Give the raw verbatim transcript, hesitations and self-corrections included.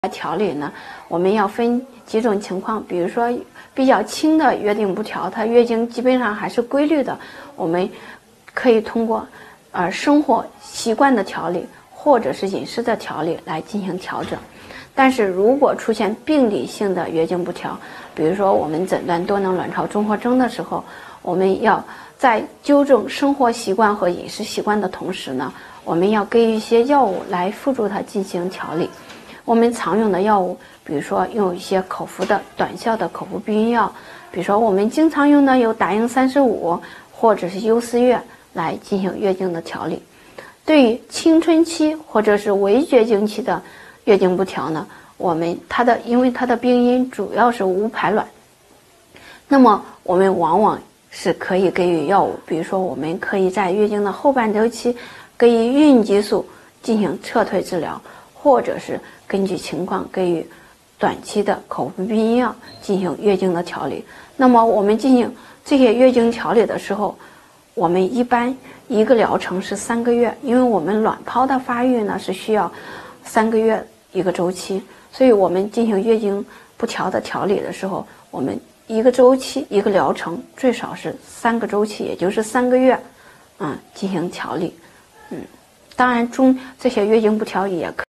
调理呢，我们要分几种情况，比如说比较轻的月经不调，它月经基本上还是规律的，我们可以通过呃生活习惯的调理或者是饮食的调理来进行调整。但是如果出现病理性的月经不调，比如说我们诊断多囊卵巢综合征的时候，我们要在纠正生活习惯和饮食习惯的同时呢，我们要给予一些药物来辅助它进行调理。我们常用的药物，比如说用一些口服的短效的口服避孕药，比如说我们经常用的有达英三十五或者是优思悦来进行月经的调理。对于青春期或者是围绝经期的月经不调呢，我们它的因为它的病因主要是无排卵，那么我们往往是可以给予药物，比如说我们可以在月经的后半周期给予孕激素进行撤退治疗，或者是根据情况给予短期的口服避孕药进行月经的调理。那么我们进行这些月经调理的时候，我们一般一个疗程是三个月，因为我们卵泡的发育呢是需要三个月一个周期，所以我们进行月经不调的调理的时候，我们一个周期一个疗程最少是三个周期，也就是三个月，嗯，进行调理。嗯，当然中这些月经不调也可以